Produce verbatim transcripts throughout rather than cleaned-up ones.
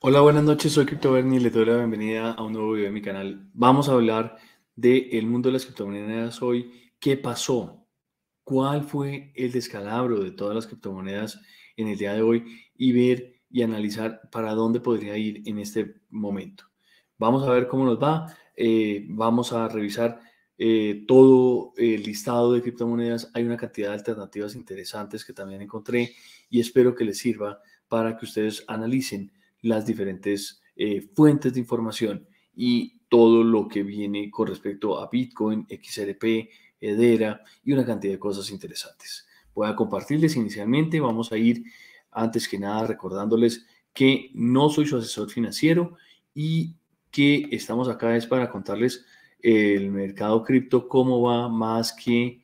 Hola, buenas noches, soy CryptoBernie y les doy la bienvenida a un nuevo video de mi canal. Vamos a hablar del mundo de las criptomonedas hoy. ¿Qué pasó? ¿Cuál fue el descalabro de todas las criptomonedas en el día de hoy? Y ver y analizar para dónde podría ir en este momento. Vamos a ver cómo nos va. Eh, vamos a revisar eh, todo el listado de criptomonedas. Hay una cantidad de alternativas interesantes que también encontré y espero que les sirva para que ustedes analicen las diferentes eh, fuentes de información y todo lo que viene con respecto a Bitcoin, X R P, Hedera y una cantidad de cosas interesantes. Voy a compartirles inicialmente, vamos a ir antes que nada recordándoles que no soy su asesor financiero y que estamos acá es para contarles el mercado cripto, cómo va, más que,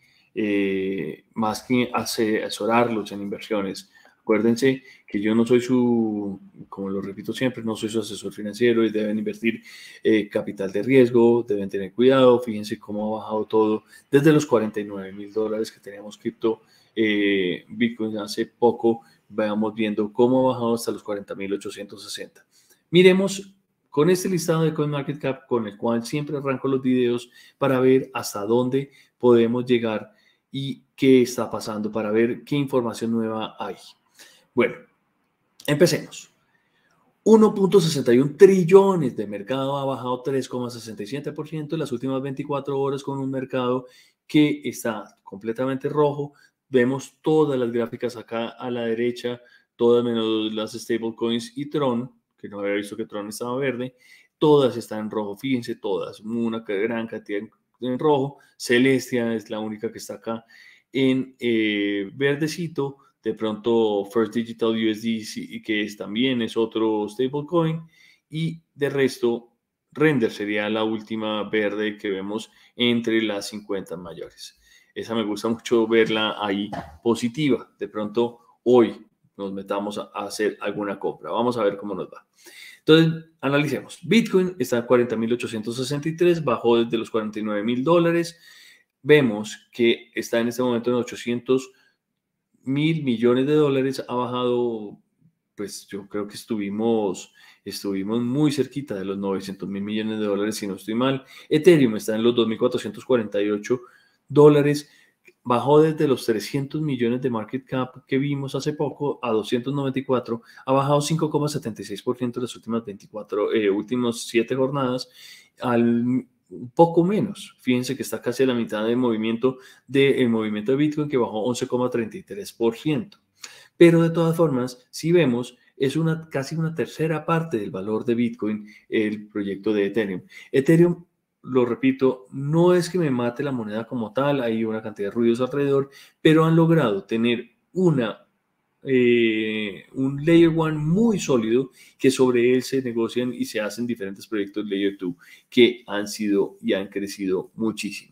eh, más que asesorarlos en inversiones. Acuérdense que yo no soy su, como lo repito siempre, no soy su asesor financiero y deben invertir eh, capital de riesgo, deben tener cuidado. Fíjense cómo ha bajado todo desde los cuarenta y nueve mil dólares que teníamos cripto, eh, Bitcoin hace poco, vamos viendo cómo ha bajado hasta los cuarenta mil ochocientos sesenta. Miremos con este listado de CoinMarketCap con el cual siempre arranco los videos para ver hasta dónde podemos llegar y qué está pasando, para ver qué información nueva hay. Bueno, empecemos. uno punto sesenta y uno trillones de mercado, ha bajado tres coma sesenta y siete por ciento en las últimas veinticuatro horas, con un mercado que está completamente rojo. Vemos todas las gráficas acá a la derecha, todas menos las stablecoins y Tron, que no había visto que Tron estaba verde, todas están en rojo, fíjense todas, una gran cantidad en rojo. Celestia es la única que está acá en eh, verdecito. De pronto First Digital U S D, que es, también es otro stablecoin, y de resto Render sería la última verde que vemos entre las cincuenta mayores. Esa me gusta mucho verla ahí positiva. De pronto hoy nos metamos a hacer alguna compra. Vamos a ver cómo nos va. Entonces, analicemos. Bitcoin está a cuarenta mil ochocientos sesenta y tres, bajó desde los cuarenta y nueve mil dólares. Vemos que está en este momento en ochocientos mil millones de dólares, ha bajado, pues yo creo que estuvimos, estuvimos muy cerquita de los novecientos mil millones de dólares, si no estoy mal. Ethereum está en los dos mil cuatrocientos cuarenta y ocho dólares, bajó desde los trescientos millones de market cap que vimos hace poco a doscientos noventa y cuatro, ha bajado cinco coma setenta y seis por ciento en las últimas veinticuatro, eh, últimos siete jornadas, al un poco menos. Fíjense que está casi a la mitad del movimiento del movimiento de Bitcoin, que bajó once coma treinta y tres por ciento. Pero de todas formas, si vemos, es una, casi una tercera parte del valor de Bitcoin el proyecto de Ethereum. Ethereum, lo repito, no es que me mate la moneda como tal, hay una cantidad de ruidos alrededor, pero han logrado tener una Eh, un Layer uno muy sólido, que sobre él se negocian y se hacen diferentes proyectos Layer dos que han sido y han crecido muchísimo.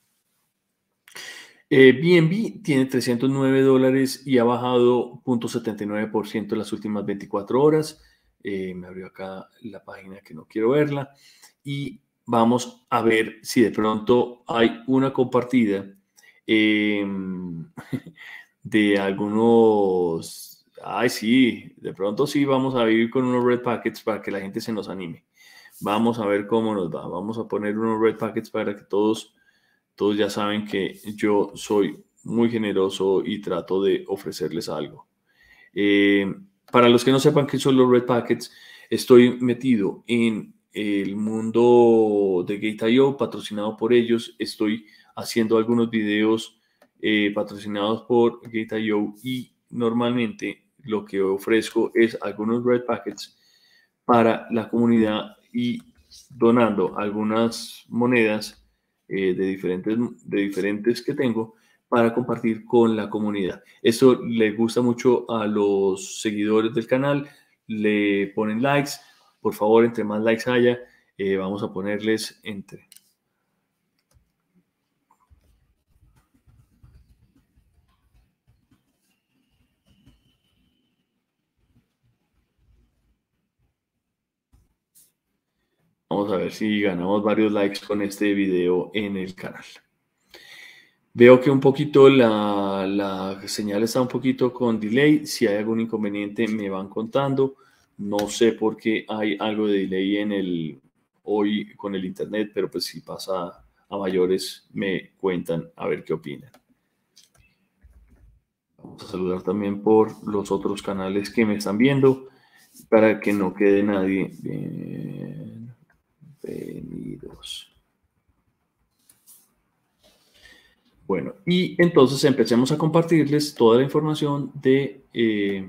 Eh, B N B tiene trescientos nueve dólares y ha bajado cero punto setenta y nueve por ciento en las últimas veinticuatro horas. Eh, me abrió acá la página que no quiero verla. Y vamos a ver si de pronto hay una compartida eh, de algunos. Ay, sí, de pronto sí vamos a vivir con unos red packets para que la gente se nos anime. Vamos a ver cómo nos va. Vamos a poner unos red packets para que todos, todos ya saben que yo soy muy generoso y trato de ofrecerles algo. Eh, para los que no sepan qué son los red packets, estoy metido en el mundo de Gate punto i o, patrocinado por ellos. Estoy haciendo algunos videos eh, patrocinados por Gate punto i o y normalmente lo que ofrezco es algunos red packets para la comunidad y donando algunas monedas eh, de, diferentes, de diferentes que tengo para compartir con la comunidad. Esto le gusta mucho a los seguidores del canal, le ponen likes. Por favor, entre más likes haya, eh, vamos a ponerles entre. Vamos a ver si ganamos varios likes con este video en el canal. Veo que un poquito la, la señal está un poquito con delay. Si hay algún inconveniente me van contando. No sé por qué hay algo de delay en el hoy con el internet, pero pues si pasa a mayores me cuentan a ver qué opinan. Vamos a saludar también por los otros canales que me están viendo para que no quede nadie. Bienvenidos. Bueno, y entonces empecemos a compartirles toda la información de, eh,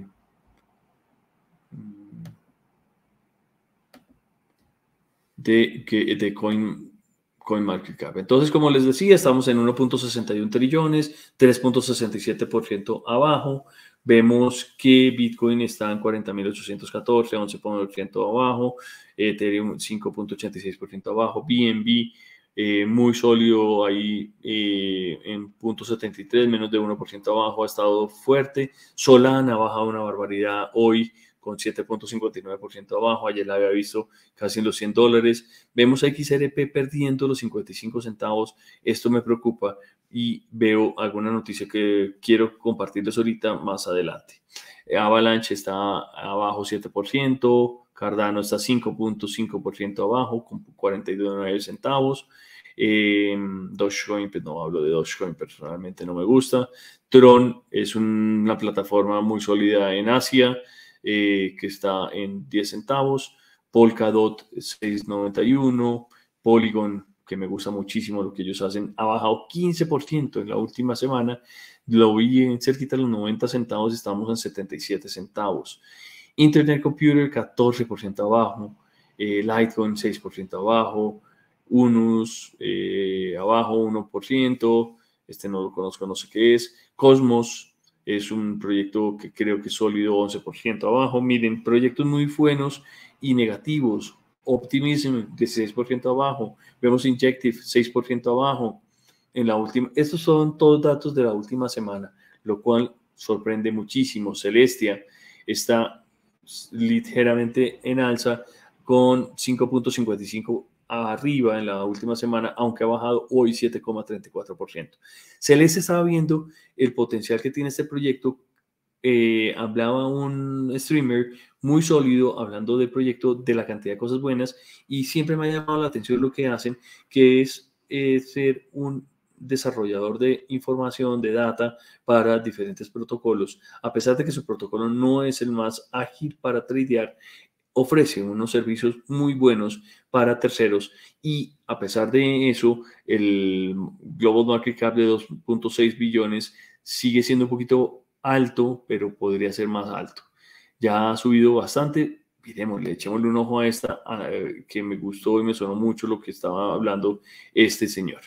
de, de Coin, CoinMarketCap. Entonces, como les decía, estamos en uno punto sesenta y uno trillones, tres punto sesenta y siete por ciento abajo. Vemos que Bitcoin está en cuarenta mil ochocientos catorce, once por ciento abajo, Ethereum cinco punto ochenta y seis por ciento abajo, B N B eh, muy sólido ahí eh, en punto setenta y tres, menos de uno por ciento abajo, ha estado fuerte. Solana ha bajado una barbaridad hoy con siete punto cincuenta y nueve por ciento abajo, ayer la había visto casi en los cien dólares. Vemos a X R P perdiendo los cincuenta y cinco centavos, esto me preocupa y veo alguna noticia que quiero compartirles ahorita más adelante. Avalanche está abajo siete por ciento, Cardano está cinco punto cinco por ciento abajo con cuarenta y nueve centavos. Eh, Dogecoin, pues no hablo de Dogecoin, personalmente no me gusta. Tron es un, una plataforma muy sólida en Asia eh, que está en diez centavos. Polkadot seis noventa y uno. Polygon, que me gusta muchísimo lo que ellos hacen, ha bajado quince por ciento en la última semana. Lo vi en cerquita de los noventa centavos, estamos en setenta y siete centavos. Internet Computer catorce por ciento abajo, eh, Litecoin seis por ciento abajo, Unus eh, abajo uno por ciento, este no lo conozco, no sé qué es. Cosmos es un proyecto que creo que es sólido, once por ciento abajo. Miren, proyectos muy buenos y negativos. Optimism dieciséis por ciento abajo, vemos Injective seis por ciento abajo. En la última, estos son todos datos de la última semana, lo cual sorprende muchísimo. Celestia está ligeramente en alza con cinco punto cincuenta y cinco arriba en la última semana, aunque ha bajado hoy siete coma treinta y cuatro por ciento. Celeste estaba viendo el potencial que tiene este proyecto. Eh, hablaba un streamer muy sólido hablando del proyecto, de la cantidad de cosas buenas, y siempre me ha llamado la atención lo que hacen, que es eh, ser un desarrollador de información, de data para diferentes protocolos. A pesar de que su protocolo no es el más ágil para tradear, ofrece unos servicios muy buenos para terceros y a pesar de eso, el Global Market Cap de dos punto seis billones sigue siendo un poquito alto, pero podría ser más alto. Ya ha subido bastante. Miremosle, echémosle un ojo a esta, a, que me gustó y me sonó mucho lo que estaba hablando este señor.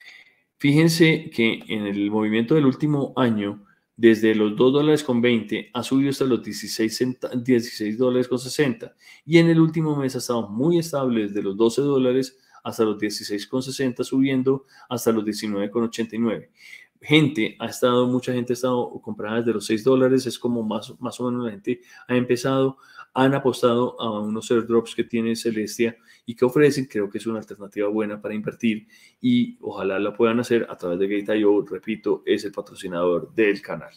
Fíjense que en el movimiento del último año, desde los dos dólares con veinte ha subido hasta los dieciséis, dieciséis dólares con sesenta, y en el último mes ha estado muy estable desde los doce dólares hasta los dieciséis con sesenta, subiendo hasta los diecinueve con ochenta y nueve. Gente ha estado, mucha gente ha estado comprada desde los seis dólares, es como más, más o menos la gente ha empezado, han apostado a unos airdrops que tiene Celestia y que ofrecen, creo que es una alternativa buena para invertir y ojalá la puedan hacer a través de Gate punto i o, repito, es el patrocinador del canal.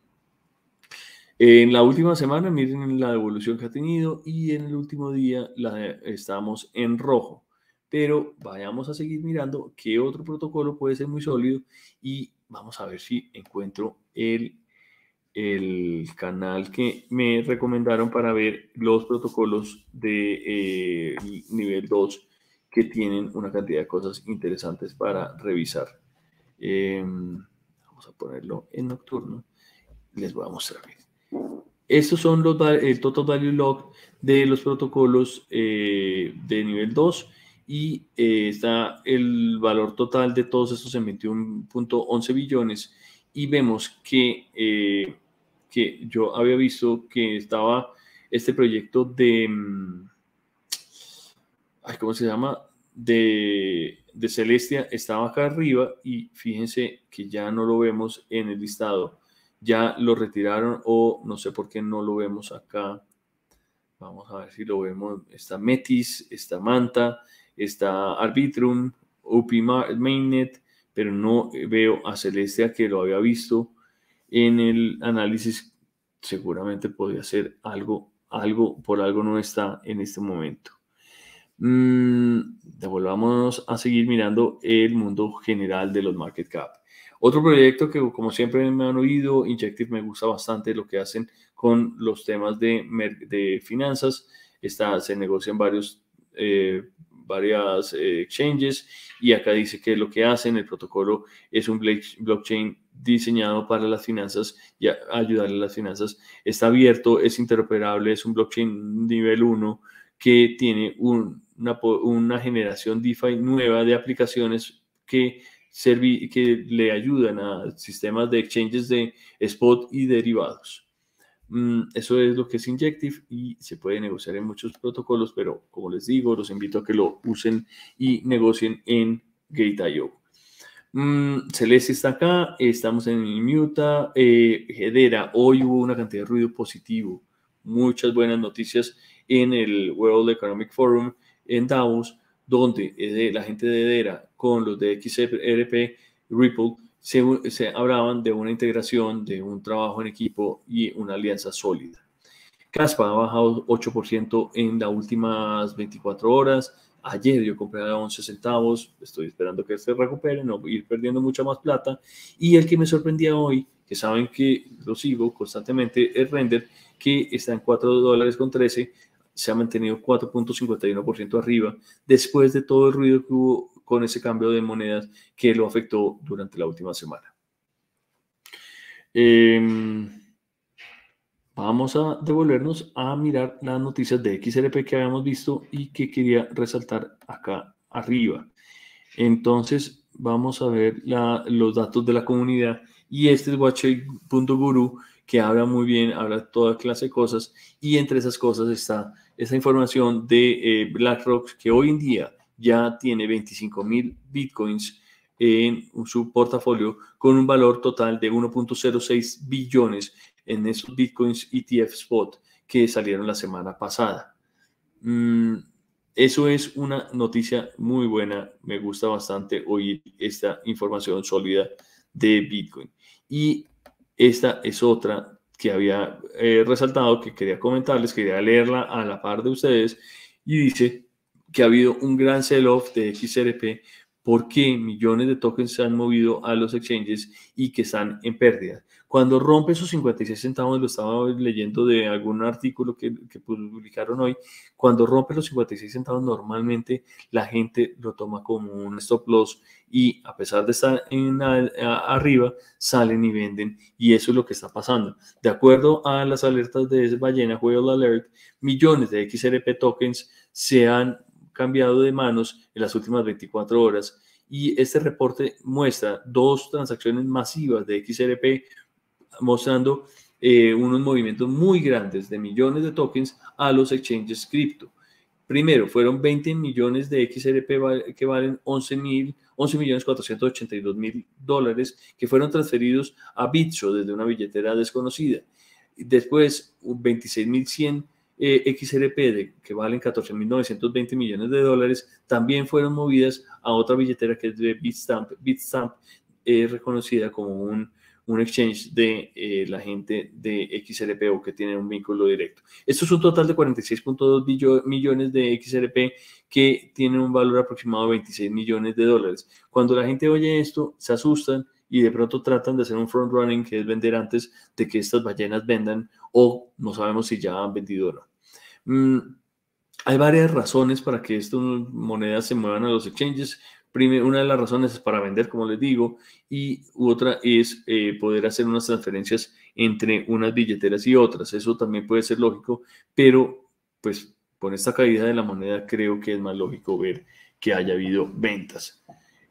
En la última semana, miren la evolución que ha tenido y en el último día la, estamos en rojo, pero vayamos a seguir mirando qué otro protocolo puede ser muy sólido y vamos a ver si encuentro el, el canal que me recomendaron para ver los protocolos de eh, nivel dos que tienen una cantidad de cosas interesantes para revisar. Eh, vamos a ponerlo en nocturno. Les voy a mostrar. Estos son los, el total value log de los protocolos eh, de nivel dos y eh, está el valor total de todos estos en veintiuno punto once billones y vemos que, eh, que yo había visto que estaba este proyecto de, ay, ¿cómo se llama? De, de Celestia estaba acá arriba y fíjense que ya no lo vemos en el listado. Ya lo retiraron o no sé por qué no lo vemos acá. Vamos a ver si lo vemos. Está Metis, está Manta, está Arbitrum, U P Mainnet, pero no veo a Celestia, que lo había visto en el análisis. Seguramente podría ser algo algo, por algo no está en este momento. Mm, devolvámonos a seguir mirando el mundo general de los market cap. Otro proyecto que, como siempre me han oído, Injective, me gusta bastante lo que hacen con los temas de, de finanzas. Está, se negocian varios, eh, varias eh, exchanges, y acá dice que lo que hacen, el protocolo es un blockchain diseñado para las finanzas y a ayudarle a las finanzas. Está abierto, es interoperable, es un blockchain nivel uno que tiene un, una, una generación DeFi nueva de aplicaciones que, servi que le ayudan a sistemas de exchanges de spot y derivados. Mm, eso es lo que es Injective, y se puede negociar en muchos protocolos, pero como les digo, los invito a que lo usen y negocien en Gate punto i o. Mm, Celeste está acá, estamos en Muta, eh, Hedera. Hoy hubo una cantidad de ruido positivo, muchas buenas noticias en el World Economic Forum en Davos, donde eh, la gente de Hedera con los de X R P, Ripple, se, se hablaban de una integración, de un trabajo en equipo y una alianza sólida. Caspa ha bajado ocho por ciento en las últimas veinticuatro horas. Ayer yo compré a once centavos, estoy esperando que se recupere, no ir perdiendo mucha más plata. Y el que me sorprendía hoy, que saben que lo sigo constantemente, es Render, que está en cuatro dólares con trece, se ha mantenido cuatro punto cincuenta y uno por ciento arriba, después de todo el ruido que hubo con ese cambio de monedas que lo afectó durante la última semana. Eh, Vamos a devolvernos a mirar las noticias de X R P que habíamos visto y que quería resaltar acá arriba. Entonces, vamos a ver la, los datos de la comunidad. Y este es watcher punto guru, que habla muy bien, habla toda clase de cosas. Y entre esas cosas está esa información de eh, BlackRock, que hoy en día ya tiene veinticinco mil bitcoins en su portafolio, con un valor total de uno punto cero seis billones en esos bitcoins E T F spot que salieron la semana pasada. Mm, eso es una noticia muy buena. Me gusta bastante oír esta información sólida de Bitcoin. Y esta es otra que había eh, resaltado, que quería comentarles, quería leerla a la par de ustedes, y dice que ha habido un gran sell-off de X R P porque millones de tokens se han movido a los exchanges y que están en pérdida. Cuando rompe esos cincuenta y seis centavos, lo estaba leyendo de algún artículo que, que publicaron hoy, cuando rompe los cincuenta y seis centavos, normalmente la gente lo toma como un stop loss, y a pesar de estar en a, a, arriba, salen y venden, y eso es lo que está pasando. De acuerdo a las alertas de Ballena Whale Alert, millones de X R P tokens se han cambiado de manos en las últimas veinticuatro horas, y este reporte muestra dos transacciones masivas de X R P mostrando eh, unos movimientos muy grandes de millones de tokens a los exchanges cripto. Primero, fueron veinte millones de X R P que valen once millones cuatrocientos ochenta y dos mil dólares, que fueron transferidos a Bitso desde una billetera desconocida. Después, veintiséis mil cien eh, X R P de, que valen catorce mil novecientos veinte millones de dólares, también fueron movidas a otra billetera que es de Bitstamp. Bitstamp es eh, reconocida como un un exchange de eh, la gente de X R P o que tiene un vínculo directo. Esto es un total de cuarenta y seis punto dos millones de X R P que tienen un valor aproximado de veintiséis millones de dólares. Cuando la gente oye esto, se asustan y de pronto tratan de hacer un front running, que es vender antes de que estas ballenas vendan, o no sabemos si ya han vendido o no. Mm, hay varias razones para que estas monedas se muevan a los exchanges. Primero, una de las razones es para vender, como les digo, y otra es eh, poder hacer unas transferencias entre unas billeteras y otras. Eso también puede ser lógico, pero pues con esta caída de la moneda creo que es más lógico ver que haya habido ventas.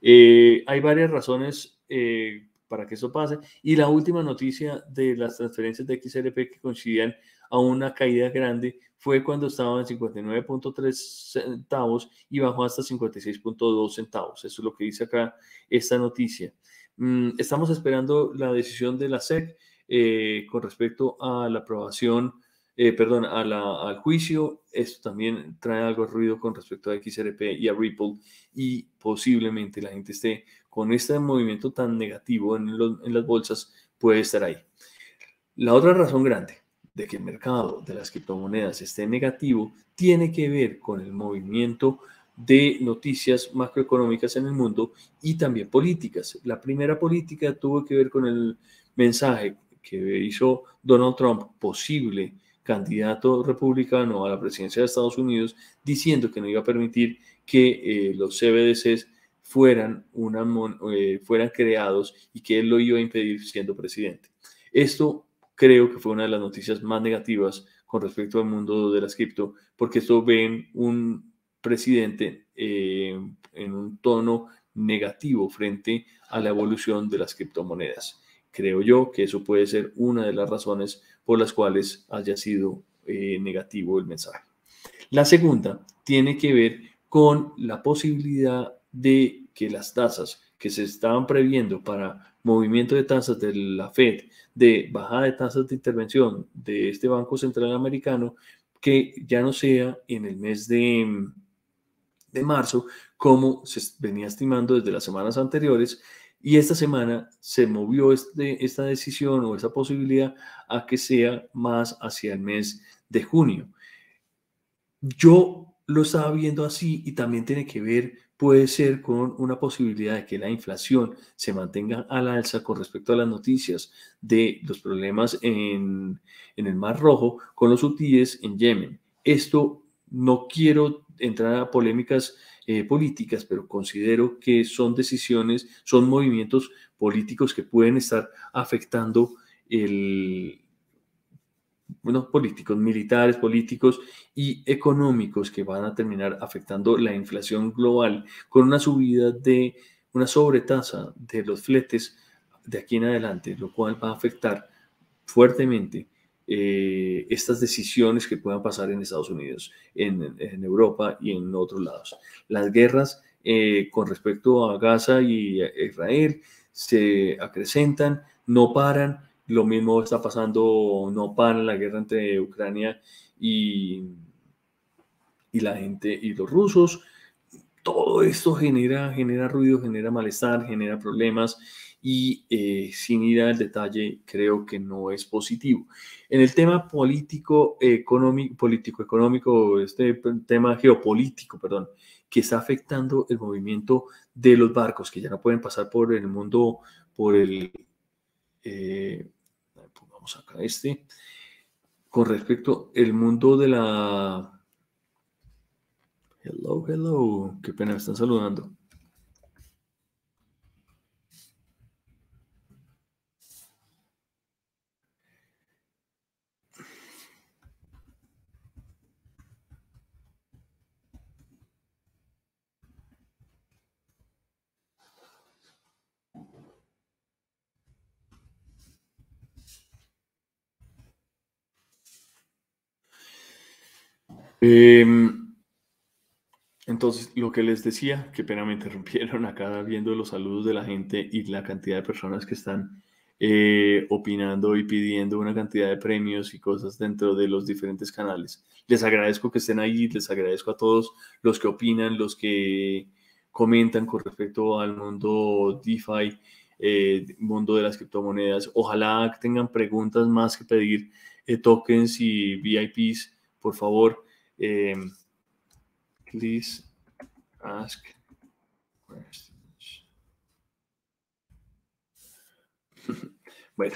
Eh, hay varias razones eh, para que eso pase. Y la última noticia de las transferencias de X R P que coincidían a una caída grande fue cuando estaba en cincuenta y nueve punto tres centavos y bajó hasta cincuenta y seis punto dos centavos. Eso es lo que dice acá esta noticia. Mm, estamos esperando la decisión de la S E C eh, con respecto a la aprobación, eh, perdón, a la, al juicio. Esto también trae algo de ruido con respecto a X R P y a Ripple, y posiblemente la gente esté con este movimiento tan negativo en, los, en las bolsas, puede estar ahí. La otra razón grande de que el mercado de las criptomonedas esté negativo tiene que ver con el movimiento de noticias macroeconómicas en el mundo y también políticas. La primera política tuvo que ver con el mensaje que hizo Donald Trump, posible candidato republicano a la presidencia de Estados Unidos, diciendo que no iba a permitir que eh, los C B D Cs fueran, una, eh, fueran creados y que él lo iba a impedir siendo presidente. Esto creo que fue una de las noticias más negativas con respecto al mundo de las cripto, porque esto ven un presidente eh, en un tono negativo frente a la evolución de las criptomonedas. Creo yo que eso puede ser una de las razones por las cuales haya sido eh, negativo el mensaje. La segunda tiene que ver con la posibilidad de que las tasas que se estaban previendo para movimiento de tasas de la Fed, de bajada de tasas de intervención de este Banco Central Americano, que ya no sea en el mes de, de marzo, como se venía estimando desde las semanas anteriores, y esta semana se movió este, esta decisión o esa posibilidad a que sea más hacia el mes de junio. Yo lo estaba viendo así y también tiene que ver, puede ser con una posibilidad de que la inflación se mantenga al alza con respecto a las noticias de los problemas en, en el Mar Rojo con los hutíes en Yemen. Esto no quiero entrar a polémicas eh, políticas, pero considero que son decisiones, son movimientos políticos que pueden estar afectando el, unos políticos, militares, políticos y económicos que van a terminar afectando la inflación global con una subida de una sobretasa de los fletes de aquí en adelante, lo cual va a afectar fuertemente eh, estas decisiones que puedan pasar en Estados Unidos, en, en Europa y en otros lados. Las guerras eh, con respecto a Gaza y a Israel se acrecentan, no paran. Lo mismo está pasando, no para la guerra entre Ucrania y, y la gente y los rusos. Todo esto genera, genera ruido, genera malestar, genera problemas y eh, sin ir al detalle creo que no es positivo. En el tema político, económico, político, económico, este tema geopolítico, perdón, que está afectando el movimiento de los barcos que ya no pueden pasar por el mundo, por el... Eh, pongamos acá este, con respecto al mundo de la... Hello, hello, qué pena, me están saludando. Eh, entonces, lo que les decía, qué pena me interrumpieron acá viendo los saludos de la gente y la cantidad de personas que están eh, opinando y pidiendo una cantidad de premios y cosas dentro de los diferentes canales. Les agradezco que estén ahí, les agradezco a todos los que opinan, los que comentan con respecto al mundo DeFi, eh, mundo de las criptomonedas. Ojalá tengan preguntas más que pedir eh, tokens y V I Ps, por favor. Eh, please ask questions. Bueno.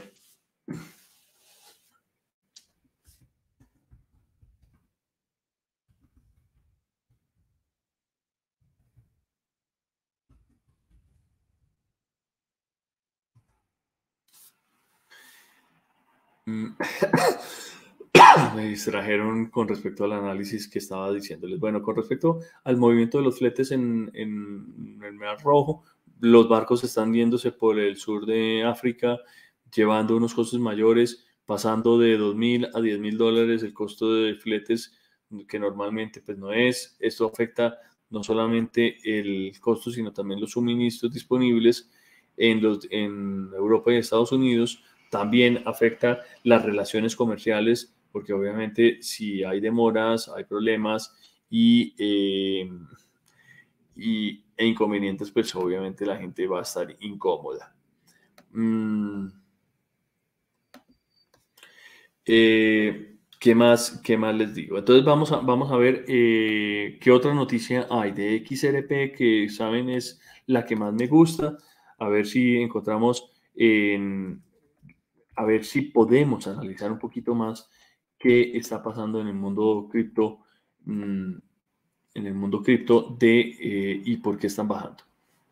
Me distrajeron con respecto al análisis que estaba diciéndoles. Bueno, con respecto al movimiento de los fletes en, en el Mar Rojo, los barcos están yéndose por el sur de África, llevando unos costos mayores, pasando de dos mil a diez mil dólares el costo de fletes, que normalmente pues no es. Esto afecta no solamente el costo, sino también los suministros disponibles en, los, en Europa y Estados Unidos. También afecta las relaciones comerciales, porque obviamente si hay demoras, hay problemas y, eh, y, e inconvenientes, pues obviamente la gente va a estar incómoda. Mm. Eh, ¿qué más, qué más les digo? Entonces vamos a, vamos a ver eh, qué otra noticia hay de X R P que saben es la que más me gusta. A ver si encontramos, en, a ver si podemos analizar un poquito más qué está pasando en el mundo cripto, mmm, en el mundo cripto de eh, y por qué están bajando.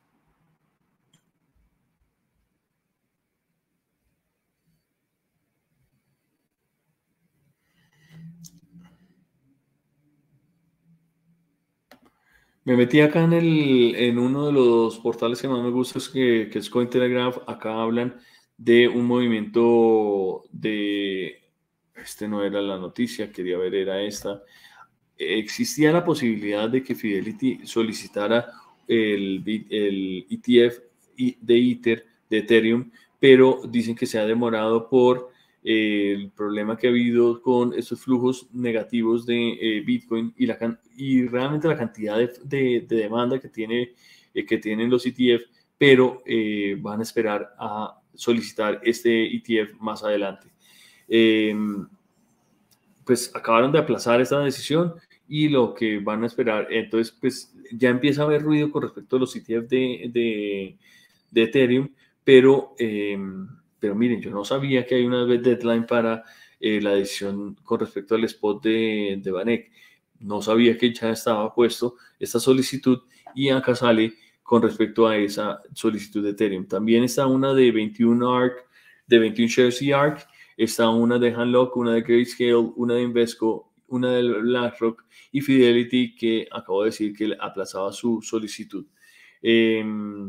Me metí acá en, el, en uno de los portales que más me gusta, es que, que es Cointelegraph. Acá hablan de un movimiento de... Este no era la noticia, quería ver, era esta. Existía la posibilidad de que Fidelity solicitara el, el E T F de Ether, de Ethereum, pero dicen que se ha demorado por eh, el problema que ha habido con esos flujos negativos de eh, Bitcoin y, la, y realmente la cantidad de, de, de demanda que, tiene, eh, que tienen los E T F, pero eh, van a esperar a solicitar este E T F más adelante. Eh, pues acabaron de aplazar esta decisión y lo que van a esperar, entonces pues ya empieza a haber ruido con respecto a los E T F de, de, de Ethereum, pero, eh, pero miren, yo no sabía que hay una deadline para eh, la decisión con respecto al spot de, de Banek. No sabía que ya estaba puesto esta solicitud y acá sale con respecto a esa solicitud de Ethereum. También está una de veintiuno A R C, de veintiuno shares y A R C. Está una de Hanlock, una de Grayscale, una de Invesco, una de BlackRock y Fidelity, que acabo de decir que aplazaba su solicitud. Eh,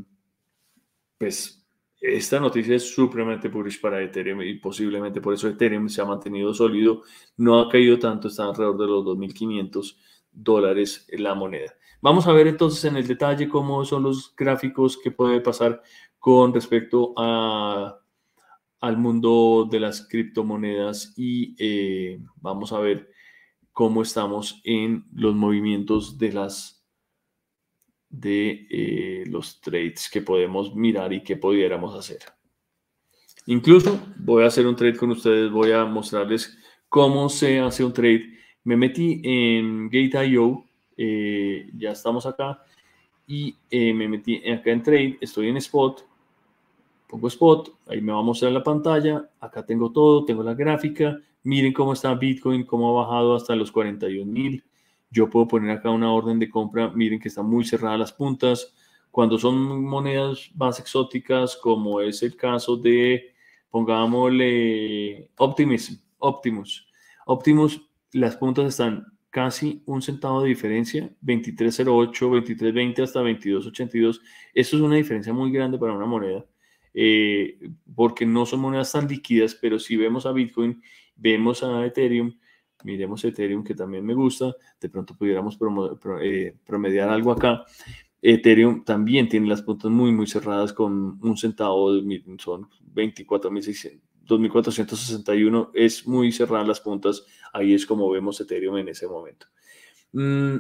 pues esta noticia es supremamente bullish para Ethereum y posiblemente por eso Ethereum se ha mantenido sólido, no ha caído tanto, está alrededor de los dos mil quinientos dólares la moneda. Vamos a ver entonces en el detalle cómo son los gráficos que puede pasar con respecto a al mundo de las criptomonedas y eh, vamos a ver cómo estamos en los movimientos de las de eh, los trades que podemos mirar y que pudiéramos hacer. Incluso voy a hacer un trade con ustedes, voy a mostrarles cómo se hace un trade. Me metí en Gate punto i o, eh, ya estamos acá y eh, me metí acá en trade, estoy en spot. Pongo spot, ahí me va a mostrar la pantalla, acá tengo todo, tengo la gráfica, miren cómo está Bitcoin, cómo ha bajado hasta los cuarenta y un mil. Yo puedo poner acá una orden de compra, miren que están muy cerradas las puntas. Cuando son monedas más exóticas, como es el caso de, pongámosle, Optimism, Optimus. Optimus, las puntas están casi un centavo de diferencia, veintitrés cero ocho, veintitrés veinte hasta veintidós ochenta y dos. Esto es una diferencia muy grande para una moneda. Eh, porque no son monedas tan líquidas, pero si vemos a Bitcoin, vemos a Ethereum, miremos Ethereum que también me gusta, de pronto pudiéramos eh, promediar algo acá. Ethereum también tiene las puntas muy, muy cerradas con un centavo, son veinticuatro mil seiscientos, dos mil cuatrocientos sesenta y uno, es muy cerradas las puntas, ahí es como vemos Ethereum en ese momento. Mm,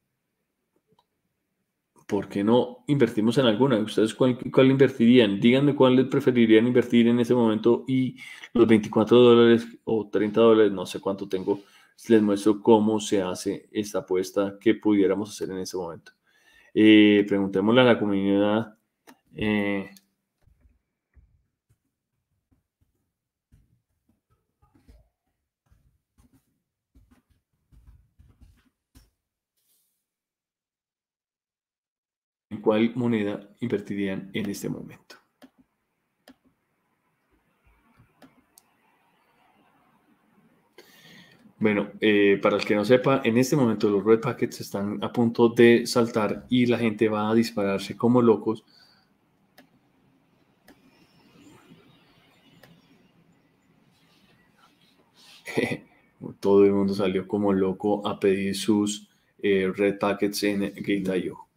¿por qué no invertimos en alguna? ¿Ustedes cuál, cuál invertirían? Díganme cuál les preferirían invertir en ese momento y los veinticuatro dólares o treinta dólares, no sé cuánto tengo, les muestro cómo se hace esta apuesta que pudiéramos hacer en ese momento. Eh, preguntémosle a la comunidad. Eh, ¿En cuál moneda invertirían en este momento? Bueno, eh, para el que no sepa, en este momento los red packets están a punto de saltar y la gente va a dispararse como locos. Todo el mundo salió como loco a pedir sus eh, red packets en Gate punto i o.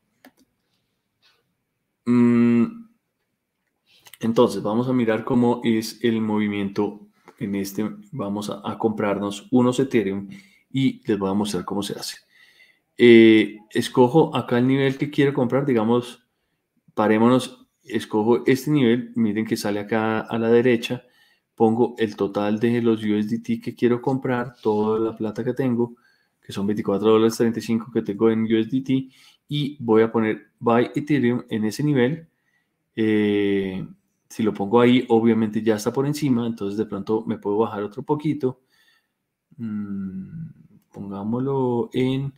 Mm, entonces, vamos a mirar cómo es el movimiento en este. Vamos a, a comprarnos unos Ethereum y les voy a mostrar cómo se hace. Eh, escojo acá el nivel que quiero comprar, digamos, parémonos, escojo este nivel, miren que sale acá a la derecha, pongo el total de los U S D T que quiero comprar, toda la plata que tengo, que son veinticuatro dólares treinta y cinco que tengo en U S D T, y voy a poner Buy Ethereum en ese nivel. Eh, si lo pongo ahí, obviamente ya está por encima, entonces de pronto me puedo bajar otro poquito. Mm, pongámoslo en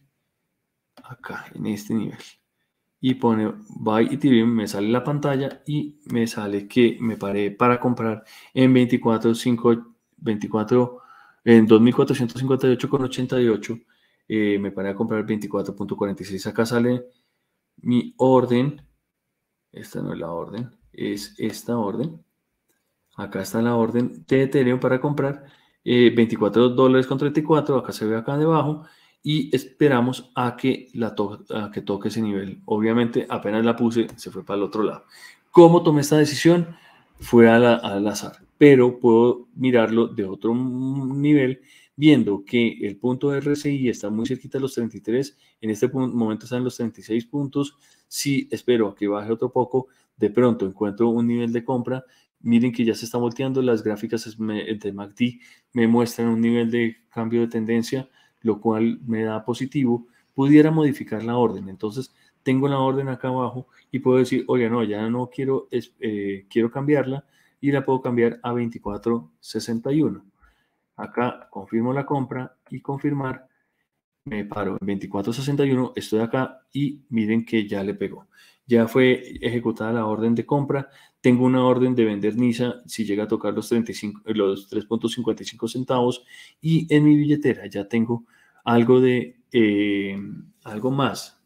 acá, en este nivel. Y pone Buy Ethereum, me sale la pantalla y me sale que me paré para comprar en veinticuatro, cinco, veinticuatro, en dos mil cuatrocientos cincuenta y ocho con ochenta y ocho. Eh, me paré a comprar veinticuatro punto cuarenta y seis. Acá sale mi orden. Esta no es la orden, es esta orden. Acá está la orden de Ethereum para comprar eh, veinticuatro dólares con treinta y cuatro. Acá se ve acá debajo. Y esperamos a que, la to a que toque ese nivel. Obviamente, apenas la puse, se fue para el otro lado. ¿Cómo tomé esta decisión? Fue a la, al azar, pero puedo mirarlo de otro nivel, viendo que el punto de R S I está muy cerquita de los treinta y tres, en este momento están los treinta y seis puntos. Si espero a que baje otro poco, de pronto encuentro un nivel de compra. Miren que ya se está volteando, las gráficas de M A C D me muestran un nivel de cambio de tendencia, lo cual me da positivo. Pudiera modificar la orden, entonces tengo la orden acá abajo y puedo decir, oye, no, ya no quiero, eh, quiero cambiarla, y la puedo cambiar a veinticuatro sesenta y uno. Acá confirmo la compra y confirmar, me paro en veinticuatro sesenta y uno, estoy acá y miren que ya le pegó. Ya fue ejecutada la orden de compra. Tengo una orden de vender NISA si llega a tocar los, treinta y cinco, los tres punto cincuenta y cinco centavos, y en mi billetera ya tengo algo de eh, algo más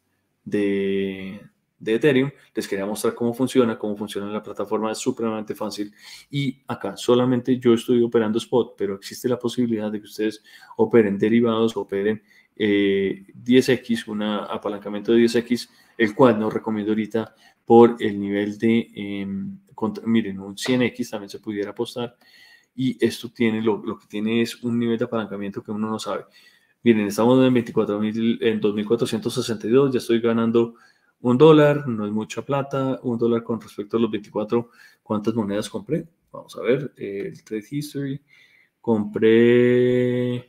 de, de Ethereum. Les quería mostrar cómo funciona, cómo funciona la plataforma, es supremamente fácil. Y acá solamente yo estoy operando spot, pero existe la posibilidad de que ustedes operen derivados, operen Eh, diez equis, un apalancamiento de diez equis, el cual no recomiendo ahorita por el nivel de, eh, contra, miren, un cien equis también se pudiera apostar, y esto tiene, lo, lo que tiene es un nivel de apalancamiento que uno no sabe. Miren, estamos en veinticuatro mil, en dos mil cuatrocientos sesenta y dos, ya estoy ganando un dólar, no es mucha plata, un dólar con respecto a los veinticuatro, ¿cuántas monedas compré? Vamos a ver, eh, el Trade History, compré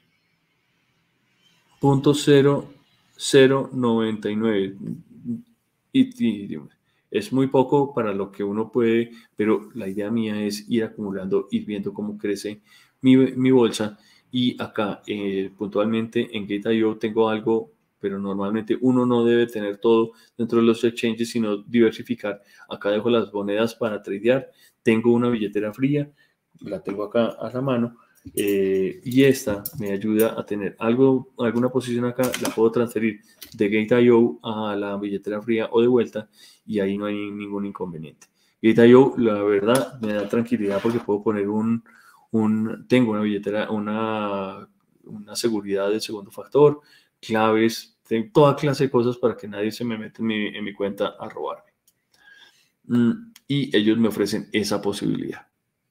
punto cero cero noventa y nueve, y, y es muy poco para lo que uno puede, pero la idea mía es ir acumulando, ir viendo cómo crece mi, mi bolsa. Y acá eh, puntualmente en Gate punto i o tengo algo, pero normalmente uno no debe tener todo dentro de los exchanges, sino diversificar. Acá dejo las monedas para tradear, tengo una billetera fría, la tengo acá a la mano. Eh, y esta me ayuda a tener algo, alguna posición acá, la puedo transferir de Gate punto i o a la billetera fría o de vuelta, y ahí no hay ningún inconveniente. Gate punto i o, la verdad, me da tranquilidad porque puedo poner un, un tengo una billetera, una, una seguridad del segundo factor, claves, tengo toda clase de cosas para que nadie se me meta en mi, en mi cuenta a robarme. Mm, y ellos me ofrecen esa posibilidad.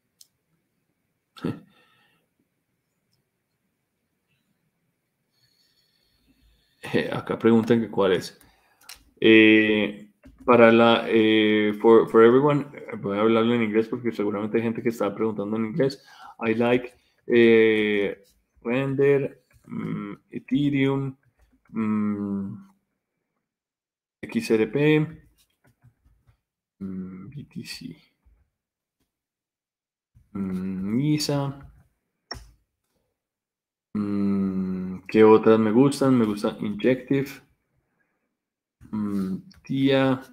Acá preguntan que cuál es. Eh, para la, eh, for, for everyone, voy a hablarlo en inglés porque seguramente hay gente que está preguntando en inglés. I like eh, Render, um, Ethereum, um, X R P, um, B T C, um, NISA. Um, ¿Qué otras me gustan? Me gusta Injective, um, T I A.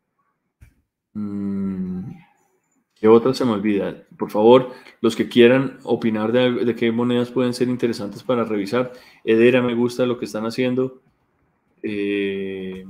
Um, ¿Qué otra se me olvida? Por favor, los que quieran opinar de, de qué monedas pueden ser interesantes para revisar. Hedera, me gusta lo que están haciendo. Eh,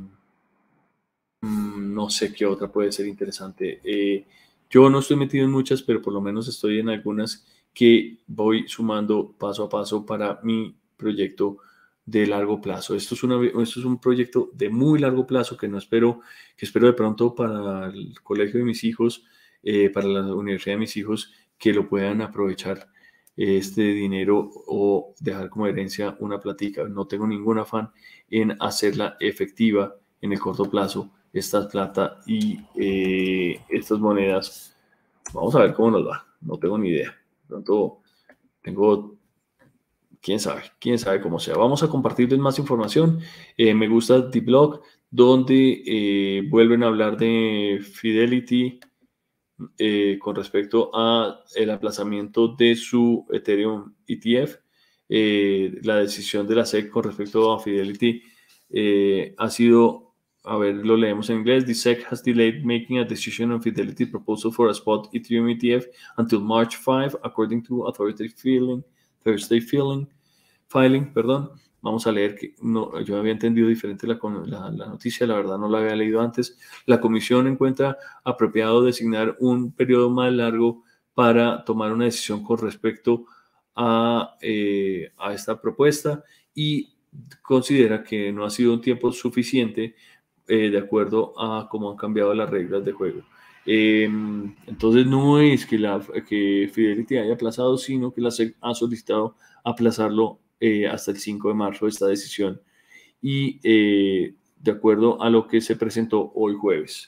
no sé qué otra puede ser interesante. Eh, yo no estoy metido en muchas, pero por lo menos estoy en algunas que voy sumando paso a paso para mi proyecto de largo plazo. Esto es, una, esto es un proyecto de muy largo plazo que no espero, que espero de pronto para el colegio de mis hijos, eh, para la universidad de mis hijos, que lo puedan aprovechar este dinero o dejar como herencia una platica. No tengo ningún afán en hacerla efectiva en el corto plazo, esta plata y eh, estas monedas. Vamos a ver cómo nos va, no tengo ni idea. pronto tengo, quién sabe, quién sabe cómo sea. Vamos a compartirles más información. Eh, me gusta The Blog, donde eh, vuelven a hablar de Fidelity eh, con respecto a el aplazamiento de su Ethereum E T F. Eh, la decisión de la S E C con respecto a Fidelity eh, ha sido, a ver, lo leemos en inglés. The S E C has delayed making a decision on Fidelity proposal for a spot Ethereum E T F until March fifth, according to authority filing, Thursday filing, filing, perdón. Vamos a leer que no, yo había entendido diferente la, la, la noticia, la verdad no la había leído antes. La comisión encuentra apropiado designar un periodo más largo para tomar una decisión con respecto a, eh, a esta propuesta y considera que no ha sido un tiempo suficiente eh, de acuerdo a cómo han cambiado las reglas de juego. Eh, entonces no es que, la, que Fidelity haya aplazado, sino que la S E C ha solicitado aplazarlo eh, hasta el cinco de marzo esta decisión y eh, de acuerdo a lo que se presentó hoy jueves.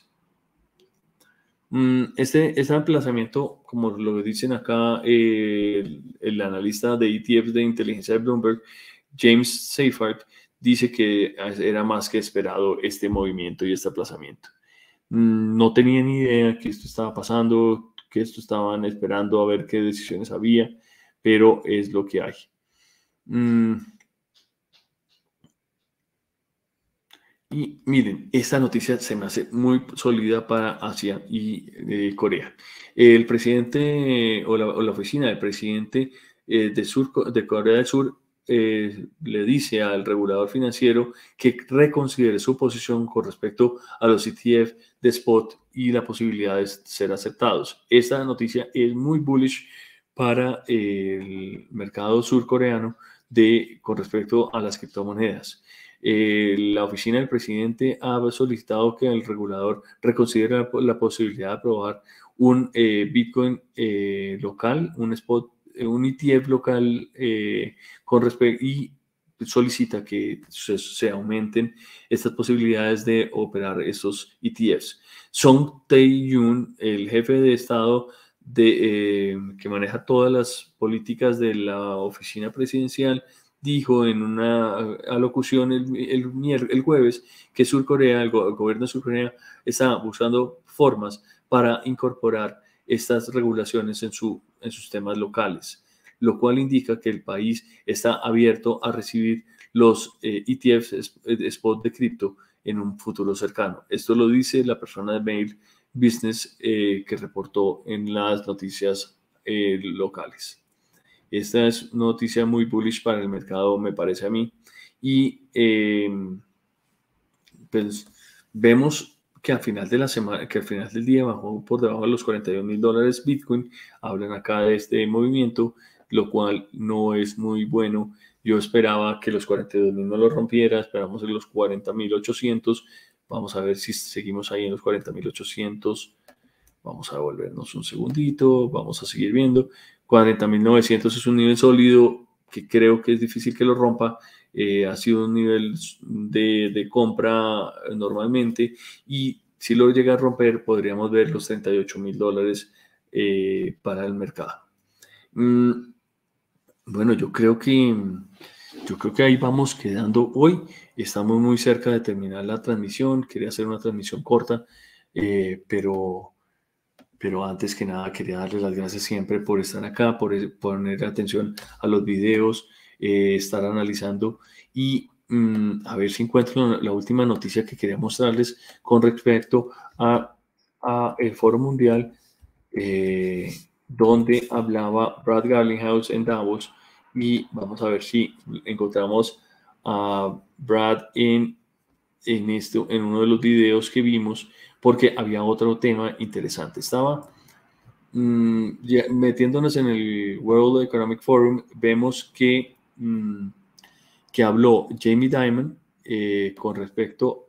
Este, este emplazamiento, como lo dicen acá eh, el, el analista de E T Fs de inteligencia de Bloomberg, James Seyfarth, dice que era más que esperado este movimiento y este aplazamiento. No tenía ni idea que esto estaba pasando, que esto estaban esperando a ver qué decisiones había, pero es lo que hay. Mm. Y miren, esta noticia se me hace muy sólida para Asia y eh, Corea. El presidente o la, o la oficina del presidente eh, de, Sur, de Corea del Sur eh, le dice al regulador financiero que reconsidere su posición con respecto a los E T F de spot y la posibilidad de ser aceptados. Esta noticia es muy bullish para el mercado surcoreano de, con respecto a las criptomonedas. Eh, la oficina del presidente ha solicitado que el regulador reconsidere la, la posibilidad de aprobar un eh, Bitcoin eh, local, un spot, eh, un E T F local eh, con respecto y solicita que se, se, aumenten estas posibilidades de operar estos E T Fs. Song Tae-yoon, el jefe de Estado de, eh, que maneja todas las políticas de la oficina presidencial, dijo en una alocución el, el, el jueves que Surcorea, el, go, el gobierno de Surcorea, está buscando formas para incorporar estas regulaciones en, su, en sus temas locales, lo cual indica que el país está abierto a recibir los eh, E T Fs spot de cripto en un futuro cercano. Esto lo dice la persona de Mail Business eh, que reportó en las noticias eh, locales. Esta es una noticia muy bullish para el mercado, me parece a mí. Y eh, pues vemos que al final de la semana, que al final del día bajó por debajo de los cuarenta y un mil dólares Bitcoin. Hablan acá de este movimiento, lo cual no es muy bueno. Yo esperaba que los cuarenta y dos mil no lo rompiera, esperamos en los cuarenta mil ochocientos. Vamos a ver si seguimos ahí en los cuarenta mil ochocientos. Vamos a devolvernos un segundito, vamos a seguir viendo. cuarenta mil novecientos es un nivel sólido que creo que es difícil que lo rompa. Eh, ha sido un nivel de, de compra normalmente y si lo llega a romper podríamos ver los treinta y ocho mil dólares eh, para el mercado. Mm, bueno, yo creo que yo creo que ahí vamos quedando hoy. Estamos muy cerca de terminar la transmisión. Quería hacer una transmisión corta, eh, pero Pero antes que nada quería darles las gracias siempre por estar acá, por poner atención a los videos, eh, estar analizando y mmm, a ver si encuentro la última noticia que quería mostrarles con respecto a, a el Foro Mundial, eh, donde hablaba Brad Garlinghouse en Davos y vamos a ver si encontramos a Brad en, en, esto, en uno de los videos que vimos, porque había otro tema interesante. Estaba mmm, ya, metiéndonos en el World Economic Forum, vemos que, mmm, que habló Jamie Dimon eh, con respecto.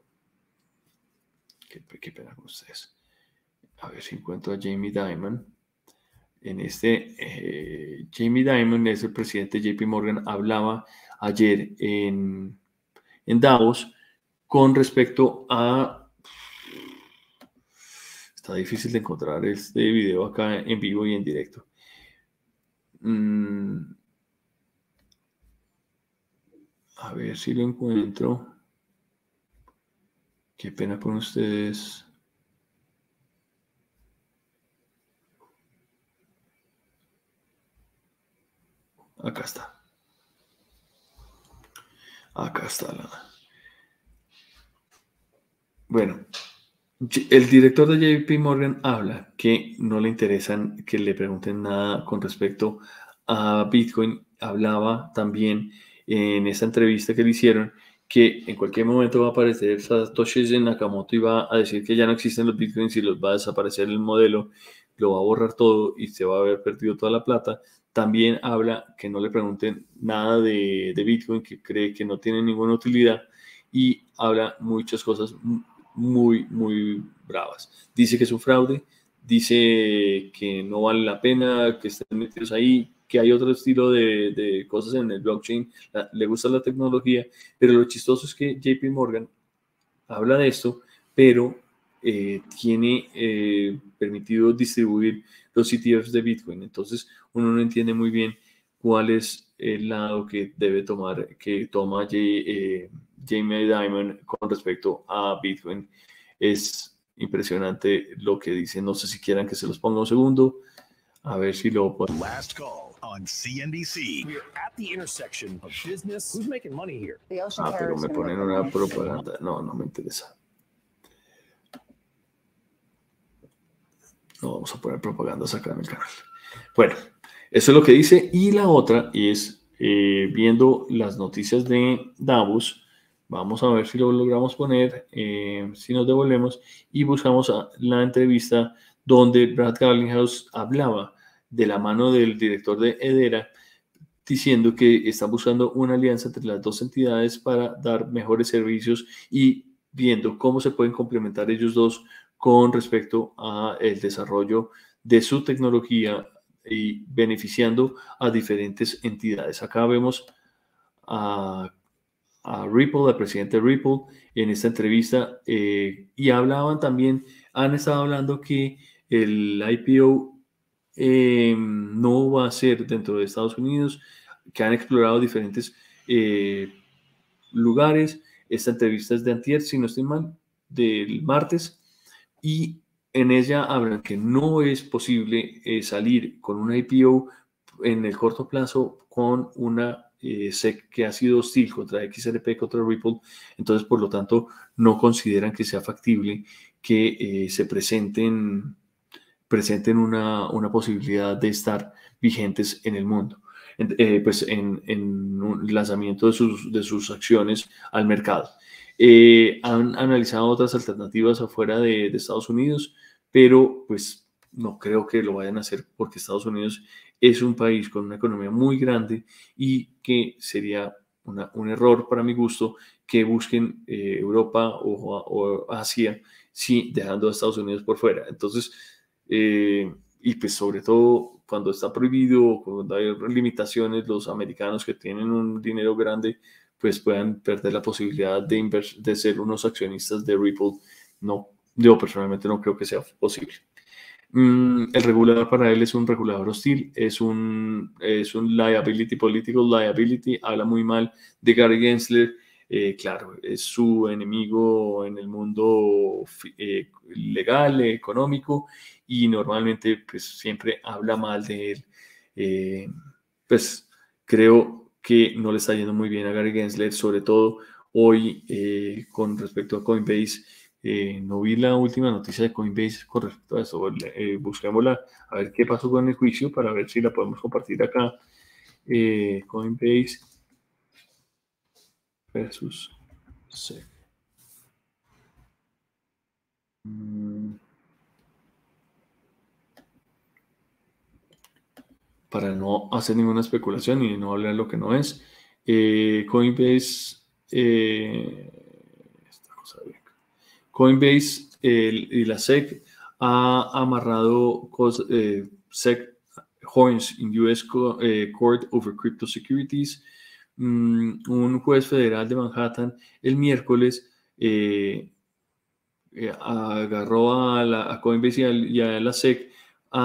¿Qué, qué pena con ustedes? A ver si encuentro a Jamie Dimon. En este, eh, Jamie Dimon es el presidente de J P Morgan, hablaba ayer en, en Davos con respecto a. Está difícil de encontrar este video acá en vivo y en directo. Mm, a ver si lo encuentro. Qué pena con ustedes. Acá está. Acá está la. Bueno, el director de J P Morgan habla que no le interesan que le pregunten nada con respecto a Bitcoin. Hablaba también en esa entrevista que le hicieron que en cualquier momento va a aparecer Satoshi Nakamoto y va a decir que ya no existen los Bitcoins y los va a desaparecer el modelo, lo va a borrar todo y se va a haber perdido toda la plata. También habla que no le pregunten nada de, de Bitcoin, que cree que no tiene ninguna utilidad, y habla muchas cosas muy, muy bravas. Dice que es un fraude, dice que no vale la pena que estén metidos ahí, que hay otro estilo de, de cosas en el blockchain, la, le gusta la tecnología, pero lo chistoso es que J P Morgan habla de esto, pero eh, tiene eh, permitido distribuir los E T Fs de Bitcoin. Entonces uno no entiende muy bien cuál es el lado que debe tomar, que toma J, eh, Jamie Dimon con respecto a Bitcoin. Es impresionante lo que dicen. No sé si quieran que se los ponga un segundo. A ver si lo puedo. Last call on C N B C. We're at the intersection of business. Who's making money here? Ah, pero me ponen una propaganda. No, no me interesa. No vamos a poner propagandas acá en el canal. Bueno, eso es lo que dice. Y la otra es, eh, viendo las noticias de Davos, vamos a ver si lo logramos poner, eh, si nos devolvemos, y buscamos a la entrevista donde Brad Garlinghouse hablaba de la mano del director de Hedera, diciendo que están buscando una alianza entre las dos entidades para dar mejores servicios y viendo cómo se pueden complementar ellos dos con respecto al desarrollo de su tecnología y beneficiando a diferentes entidades. Acá vemos a, a Ripple, al presidente Ripple, en esta entrevista, eh, y hablaban también, han estado hablando que el I P O eh, no va a ser dentro de Estados Unidos, que han explorado diferentes eh, lugares. Esta entrevista es de antier, si no estoy mal, del martes, y en ella hablan que no es posible eh, salir con una I P O en el corto plazo con una eh, S E C que ha sido hostil contra X R P, contra Ripple. Entonces, por lo tanto, no consideran que sea factible que eh, se presenten, presenten una, una posibilidad de estar vigentes en el mundo. Eh, pues en, en un lanzamiento de sus, de sus acciones al mercado. Eh, han analizado otras alternativas afuera de, de Estados Unidos, pero pues no creo que lo vayan a hacer porque Estados Unidos es un país con una economía muy grande y que sería una, un error para mi gusto que busquen eh, Europa o, o Asia, sí, dejando a Estados Unidos por fuera. Entonces, eh, y pues sobre todo cuando está prohibido, cuando hay limitaciones, los americanos que tienen un dinero grande, pues puedan perder la posibilidad de, de ser unos accionistas de Ripple. No, yo personalmente no creo que sea posible. Mm, el regulador para él es un regulador hostil, es un, es un liability, political liability, habla muy mal de Gary Gensler. Eh, claro, es su enemigo en el mundo eh, legal, económico, y normalmente pues siempre habla mal de él. Eh, pues creo que no le está yendo muy bien a Gary Gensler, sobre todo hoy eh, con respecto a Coinbase. Eh, no vi la última noticia de Coinbase con respecto a eso. Eh, busquémosla a ver qué pasó con el juicio para ver si la podemos compartir acá. Eh, Coinbase versus S E C. Mm, para no hacer ninguna especulación y no hablar lo que no es. Eh, Coinbase, eh, esta cosa de acá. Coinbase eh, y la S E C ha amarrado cosas, eh, S E C Horns in U S Co eh, Court over Crypto Securities. Mm, un juez federal de Manhattan el miércoles eh, eh, agarró a, la, a Coinbase y a, y a la S E C a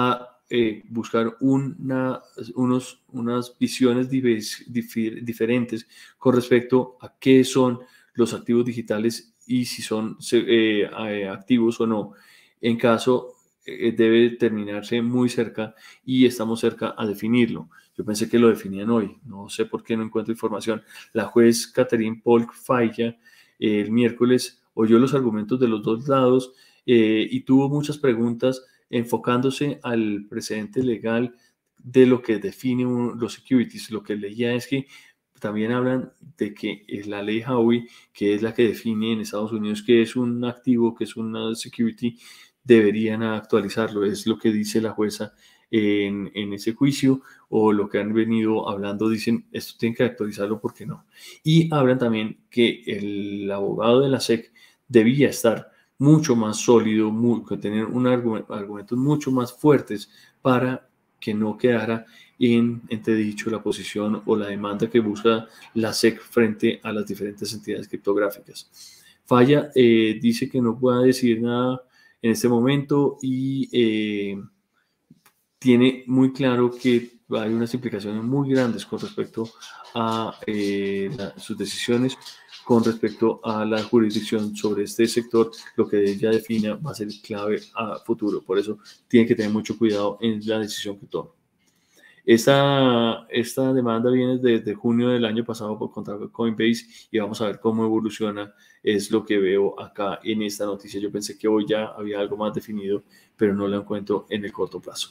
eh, buscar una, unos, unas visiones diver- dif- diferentes con respecto a qué son los activos digitales y si son eh, eh, activos o no. En caso, eh, debe terminarse muy cerca y estamos cerca a definirlo. Yo pensé que lo definían hoy, no sé por qué no encuentro información. La juez Catherine Polk falla eh, el miércoles, oyó los argumentos de los dos lados eh, y tuvo muchas preguntas enfocándose al precedente legal de lo que define un, los securities. Lo que leía es que también hablan de que es la ley Howey, que es la que define en Estados Unidos que es un activo, que es una security, deberían actualizarlo. Es lo que dice la jueza en, en ese juicio, o lo que han venido hablando, dicen, esto tienen que actualizarlo porque no. Y hablan también que el abogado de la S E C debía estar mucho más sólido, muy, tener un argumento, argumentos mucho más fuertes para que no quedara en entredicho la posición o la demanda que busca la S E C frente a las diferentes entidades criptográficas. Falla eh, dice que no pueda decir nada en este momento y eh, tiene muy claro que hay unas implicaciones muy grandes con respecto a eh, la, sus decisiones, con respecto a la jurisdicción sobre este sector. Lo que ella defina va a ser clave a futuro. Por eso tiene que tener mucho cuidado en la decisión que tome. Esta, esta demanda viene desde junio del año pasado por contra Coinbase y vamos a ver cómo evoluciona. Es lo que veo acá en esta noticia. Yo pensé que hoy ya había algo más definido, pero no lo encuentro en el corto plazo.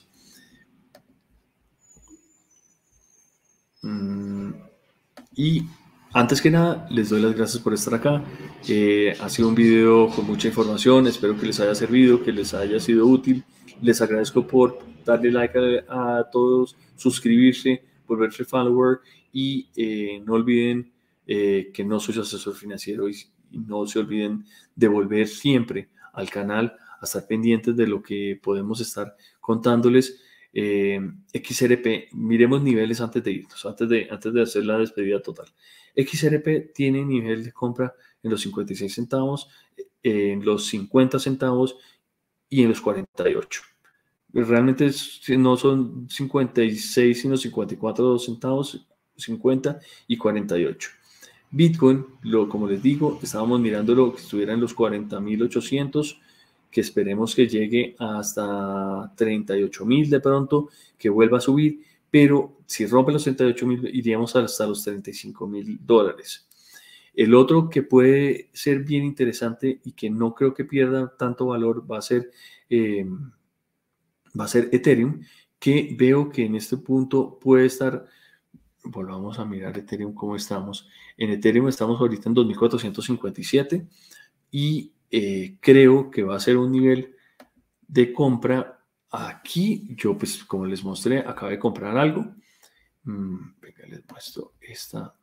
Mm, y antes que nada, les doy las gracias por estar acá. Eh, ha sido un video con mucha información. Espero que les haya servido, que les haya sido útil. Les agradezco por darle like a, a todos, suscribirse, volverse follower y eh, no olviden eh, que no soy asesor financiero y, y no se olviden de volver siempre al canal a estar pendientes de lo que podemos estar contándoles. Eh, X R P, miremos niveles antes de irnos, antes de, antes de hacer la despedida total. X R P tiene nivel de compra en los cincuenta y seis centavos, en los cincuenta centavos y en los cuarenta y ocho. Realmente no son cincuenta y seis, sino cincuenta y cuatro centavos, cincuenta y cuarenta y ocho. Bitcoin, lo, como les digo, estábamos mirándolo que estuviera en los cuarenta mil ochocientos, que esperemos que llegue hasta treinta y ocho mil de pronto, que vuelva a subir, pero si rompe los treinta y ocho mil iríamos hasta los treinta y cinco mil dólares. El otro que puede ser bien interesante y que no creo que pierda tanto valor va a ser, eh, va a ser Ethereum, que veo que en este punto puede estar. Volvamos a mirar Ethereum cómo estamos. En Ethereum estamos ahorita en dos mil cuatrocientos cincuenta y siete y eh, creo que va a ser un nivel de compra. Aquí yo, pues como les mostré, acabé de comprar algo. Mm, venga, les muestro esta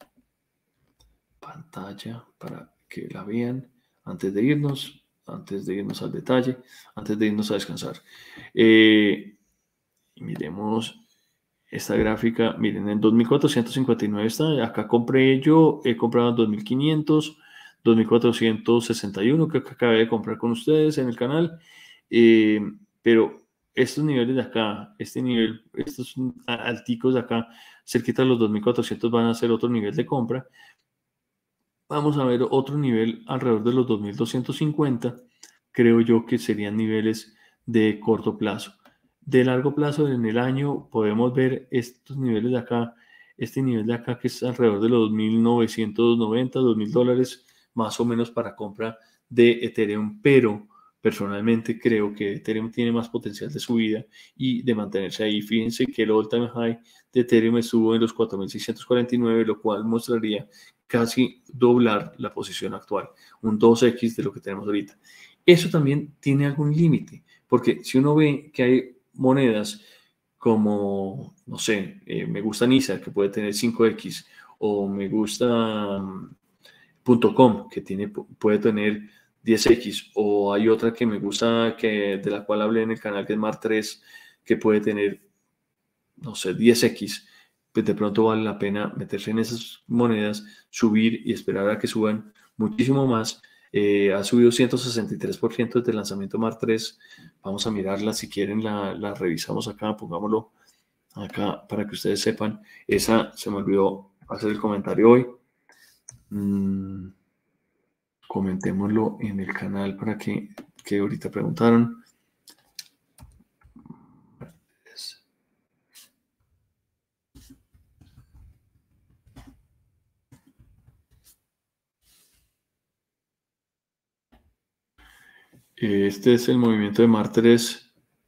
pantalla para que la vean antes de irnos, antes de irnos al detalle, antes de irnos a descansar. Eh, miremos esta gráfica. Miren, en dos mil cuatrocientos cincuenta y nueve está, acá compré yo, he comprado en dos mil quinientos, dos mil cuatrocientos sesenta y uno que acabé de comprar con ustedes en el canal, eh, pero estos niveles de acá, este nivel, estos alticos de acá, cerquita de los dos mil cuatrocientos van a ser otro nivel de compra. Vamos a ver otro nivel alrededor de los dos mil doscientos cincuenta, creo yo que serían niveles de corto plazo. De largo plazo, en el año, podemos ver estos niveles de acá, este nivel de acá que es alrededor de los dos mil novecientos noventa, dos mil dólares, más o menos para compra de Ethereum, pero personalmente creo que Ethereum tiene más potencial de subida y de mantenerse ahí. Fíjense que el all-time high de Ethereum estuvo en los cuatro mil seiscientos cuarenta y nueve, lo cual mostraría casi doblar la posición actual, un dos equis de lo que tenemos ahorita. Eso también tiene algún límite, porque si uno ve que hay monedas como, no sé, eh, me gusta Nisa, que puede tener cinco equis, o me gusta um, .com, que tiene, puede tener diez equis, o hay otra que me gusta, que, de la cual hablé en el canal, que es Mar tres, que puede tener, no sé, diez equis, pues de pronto vale la pena meterse en esas monedas, subir y esperar a que suban muchísimo más Eh, ha subido ciento sesenta y tres por ciento desde el lanzamiento Mar tres. Vamos a mirarla, si quieren la, la revisamos acá, pongámoslo acá para que ustedes sepan. Esa se me olvidó hacer el comentario hoy. Mm, comentémoslo en el canal para que, que ahorita preguntaron. Este es el movimiento de Mar tres.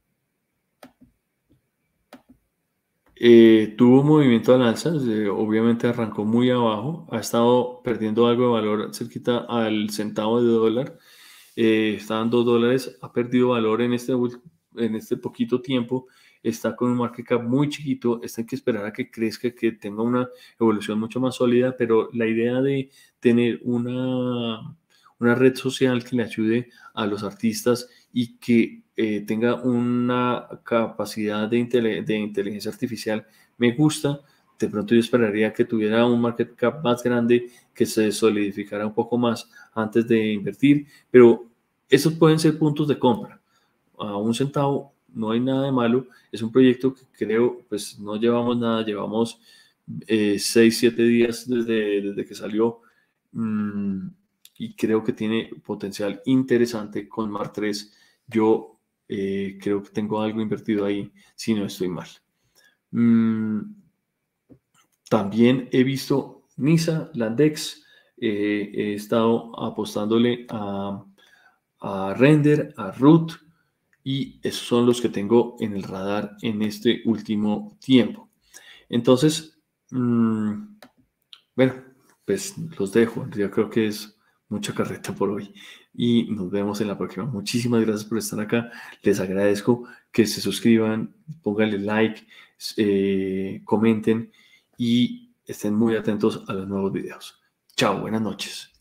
Eh, tuvo un movimiento al alza, desde- obviamente arrancó muy abajo, ha estado perdiendo algo de valor cerquita al centavo de dólar, eh, estaban dos dólares, ha perdido valor en este, ul- en este poquito tiempo, está con un market cap muy chiquito, está hay que esperar a que crezca, que tenga una evolución mucho más sólida, pero la idea de tener una, una red social que le ayude a los artistas y que eh, tenga una capacidad de, intele- de inteligencia artificial me gusta. De pronto yo esperaría que tuviera un market cap más grande, que se solidificara un poco más antes de invertir, pero esos pueden ser puntos de compra. A un centavo no hay nada de malo. Es un proyecto que creo, pues no llevamos nada, llevamos eh, seis, siete días desde, desde que salió. Mm, y creo que tiene potencial interesante con Mar tres. Yo eh, creo que tengo algo invertido ahí, si no estoy mal. Mm, también he visto NISA, Landex, eh, he estado apostándole a, a Render, a Root, y esos son los que tengo en el radar en este último tiempo. Entonces, mmm, bueno, pues los dejo. Yo creo que es mucha carreta por hoy y nos vemos en la próxima. Muchísimas gracias por estar acá. Les agradezco que se suscriban, pónganle like, eh, comenten y estén muy atentos a los nuevos videos. Chao, buenas noches.